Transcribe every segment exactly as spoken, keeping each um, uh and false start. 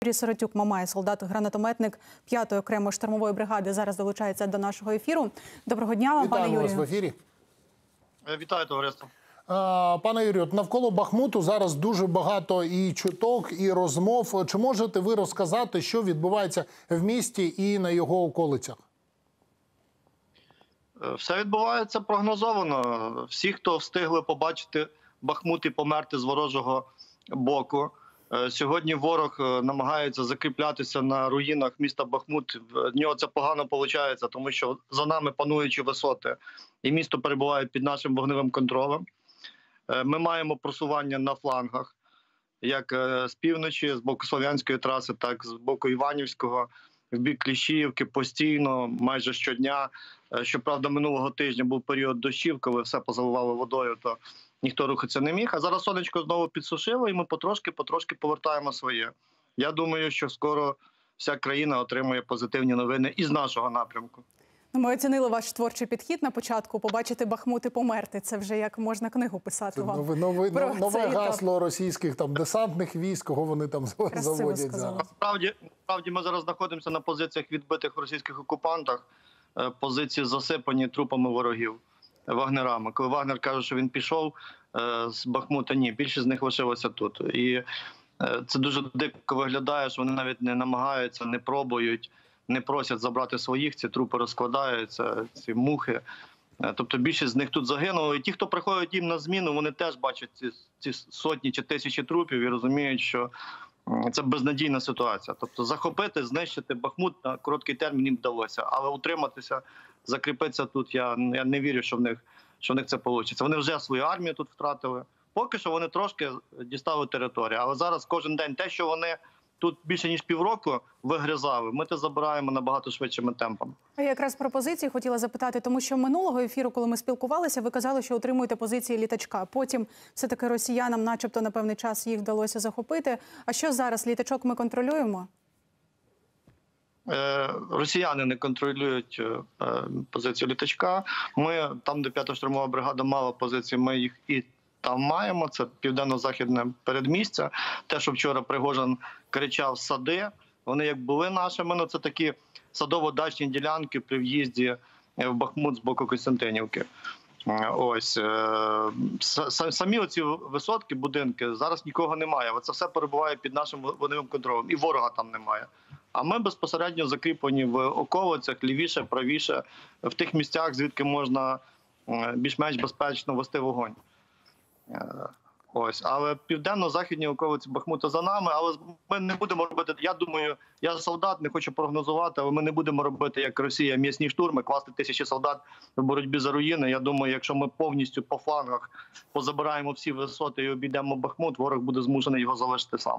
Юрій Сиротюк Мамай, солдат-гранатометник п'ятої окремої штурмової бригади, зараз долучається до нашого ефіру. Доброго дня вам, пане Юрію. Вітаємо вас в ефірі. Вітаю, товариство. Пане Юрію, навколо Бахмуту зараз дуже багато і чуток, і розмов. Чи можете ви розказати, що відбувається в місті і на його околицях? Все відбувається прогнозовано. Всі, хто встигли побачити Бахмут і померти з ворожого боку. Сьогодні ворог намагається закріплятися на руїнах міста Бахмут. В нього це погано виходить, тому що за нами пануючі висоти, і місто перебуває під нашим вогневим контролем. Ми маємо просування на флангах, як з півночі, з боку Слов'янської траси, так і з боку Іванівського, в бік Кліщіївки постійно, майже щодня. Щоправда, минулого тижня був період дощів, коли все позаливало водою, то ніхто рухатися не міг. А зараз сонечко знову підсушило, і ми потрошки-потрошки повертаємо своє. Я думаю, що скоро вся країна отримує позитивні новини із нашого напрямку. Ми оцінили ваш творчий підхід на початку. Побачити Бахмут і померти. Це вже як можна книгу писати вам. Нове, нове, нове гасло російських там десантних військ, кого вони там Красиво заводять сказали. зараз. Насправді, насправді ми зараз знаходимося на позиціях відбитих російських окупантах. Позиції засипані трупами ворогів, вагнерами. Коли Вагнер каже, що він пішов з Бахмута, ні, більшість з них лишилося тут. І це дуже дико виглядає, що вони навіть не намагаються, не пробують, не просять забрати своїх, ці трупи розкладаються, ці мухи. Тобто більшість з них тут загинуло. І ті, хто приходять їм на зміну, вони теж бачать ці, ці сотні чи тисячі трупів і розуміють, що це безнадійна ситуація. Тобто захопити, знищити Бахмут на короткий термін їм вдалося. Але утриматися, закріпитися тут, я, я не вірю, що в них, що в них це вийде. Вони вже свою армію тут втратили. Поки що вони трошки дістали територію. Але зараз кожен день те, що вони тут більше ніж півроку вигризали, ми це забираємо набагато швидшими темпами. А я якраз про позиції хотіла запитати, тому що минулого ефіру, коли ми спілкувалися, ви казали, що утримуєте позиції літачка. Потім все-таки росіянам начебто на певний час їх вдалося захопити. А що зараз? Літачок ми контролюємо? Е, росіяни не контролюють е, позицію літачка. Ми, там, де п'ята штурмова бригада мала позиції, ми їх і там маємо. Це південно-західне передмістя. Те, що вчора Пригожин кричав «сади», вони як були нашими, ну це такі садово-дачні ділянки при в'їзді в Бахмут з боку Костянтинівки. Ось. Самі оці висотки, будинки, зараз нікого немає. Це все перебуває під нашим вогневим контролем. І ворога там немає. А ми безпосередньо закріплені в околицях, лівіше, правіше, в тих місцях, звідки можна більш-менш безпечно вести вогонь. Ось, але південно-західні околиці Бахмута за нами, але ми не будемо робити, я думаю, я солдат, не хочу прогнозувати, але ми не будемо робити, як Росія, м'ясні штурми, класти тисячі солдат в боротьбі за руїни. Я думаю, якщо ми повністю по флангах позабираємо всі висоти і обійдемо Бахмут, ворог буде змушений його залишити сам.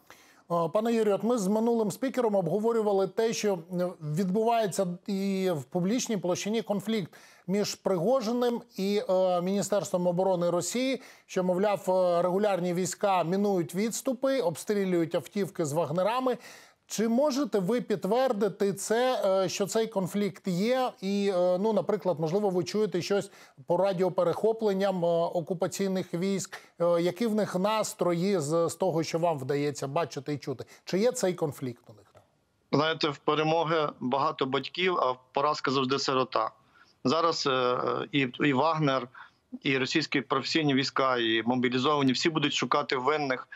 Пане Юрію, от ми з минулим спікером обговорювали те, що відбувається і в публічній площині конфлікт між Пригожиним і е, Міністерством оборони Росії, що, мовляв, регулярні війська мінують відступи, обстрілюють автівки з вагнерами. Чи можете ви підтвердити це, що цей конфлікт є? І, ну, наприклад, можливо, ви чуєте щось по радіоперехопленням окупаційних військ? Які в них настрої з, з того, що вам вдається бачити і чути? Чи є цей конфлікт у них? Знаєте, в перемоги багато батьків, а поразка завжди сирота. Зараз і, і Вагнер, і російські професійні війська, і мобілізовані, всі будуть шукати винних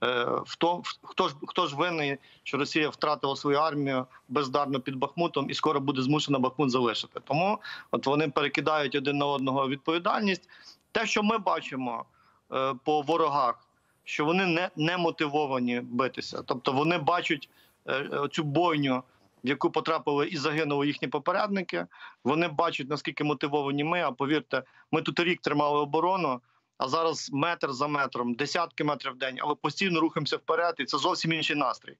в тому, хто ж, хто ж винний, що Росія втратила свою армію бездарно під Бахмутом і скоро буде змушена Бахмут залишити. Тому от вони перекидають один на одного відповідальність. Те, що ми бачимо е, по ворогах, що вони не, не мотивовані битися. Тобто вони бачать е, цю бойню, в яку потрапили і загинули їхні попередники. Вони бачать, наскільки мотивовані ми, а повірте, ми тут рік тримали оборону, а зараз метр за метром, десятки метрів в день, але постійно рухаємося вперед, і це зовсім інший настрій.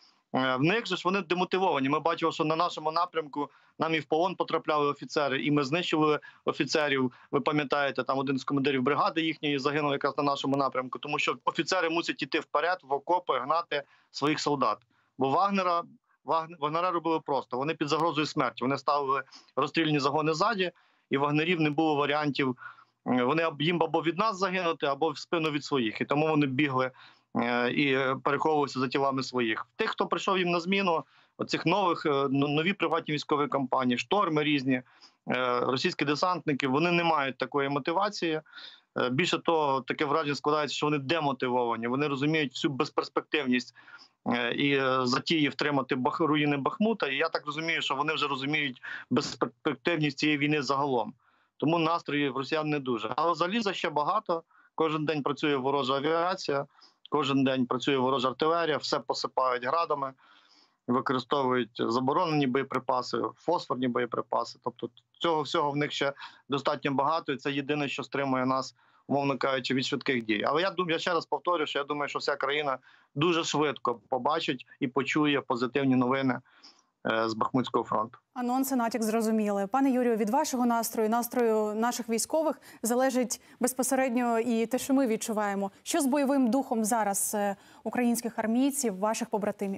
В них же ж вони демотивовані. Ми бачили, що на нашому напрямку нам і в полон потрапляли офіцери, і ми знищили офіцерів. Ви пам'ятаєте, там один з командирів бригади їхньої загинув якраз на нашому напрямку, тому що офіцери мусять йти вперед, в окопи, гнати своїх солдат. Бо Вагнера, Вагнера робили просто. Вони під загрозою смерті. Вони ставили розстрільні загони ззаді, і вагнерів не було варіантів. Вони їм або від нас загинути, або в спину від своїх. І тому вони бігли е, і переховувався за тілами своїх. Тих, хто прийшов їм на зміну, оцих нових, е, нові приватні військові компанії, шторми різні, е, російські десантники, вони не мають такої мотивації. Е, Більше того, таке враження складається, що вони демотивовані, вони розуміють всю безперспективність е, і е, затії втримати бах, руїни Бахмута. І я так розумію, що вони вже розуміють безперспективність цієї війни загалом. Тому настрої в росіян не дуже. Але заліза ще багато. Кожен день працює ворожа авіація, кожен день працює ворожа артилерія, все посипають градами, використовують заборонені боєприпаси, фосфорні боєприпаси. Тобто цього всього в них ще достатньо багато, і це єдине, що стримує нас, умовно кажучи, від швидких дій. Але я думаю, я ще раз повторюю, що я думаю, що вся країна дуже швидко побачить і почує позитивні новини е, з Бахмутського фронту. Анонси, натяк зрозуміли. Пане Юрію, від вашого настрою, настрою наших військових залежить безпосередньо і те, що ми відчуваємо. Що з бойовим духом зараз е, українських армійців, ваших побратимів?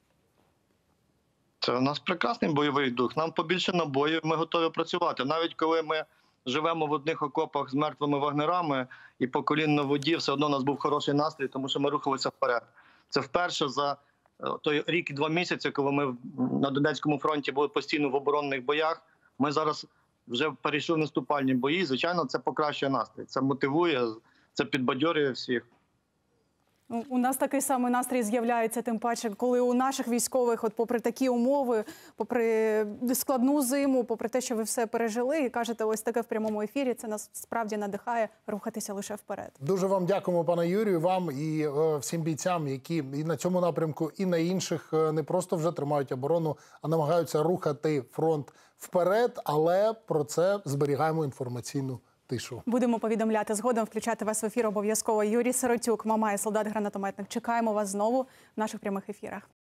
Це у нас прекрасний бойовий дух. Нам побільше набоїв, ми готові працювати. Навіть коли ми живемо в одних окопах з мертвими вагнерами і по колін на воді, все одно у нас був хороший настрій, тому що ми рухалися вперед. Це вперше за е, той рік і два місяці, коли ми на Донецькому фронті були постійно в оборонних боях. Ми зараз вже перейшли в наступальні бої. Звичайно, це покращує настрій. Це мотивує, це підбадьорює всіх. Ну, у нас такий самий настрій з'являється, тим паче, коли у наших військових, от попри такі умови, попри складну зиму, попри те, що ви все пережили, і кажете ось таке в прямому ефірі, це нас справді надихає рухатися лише вперед. Дуже вам дякуємо, пане Юрію, вам і е, всім бійцям, які і на цьому напрямку, і на інших е, не просто вже тримають оборону, а намагаються рухати фронт вперед, але про це зберігаємо інформаційну тишу. Будемо повідомляти згодом, включати вас в ефір обов'язково. Юрій Сиротюк, Мамай, солдат-гранатометник. Чекаємо вас знову в наших прямих ефірах.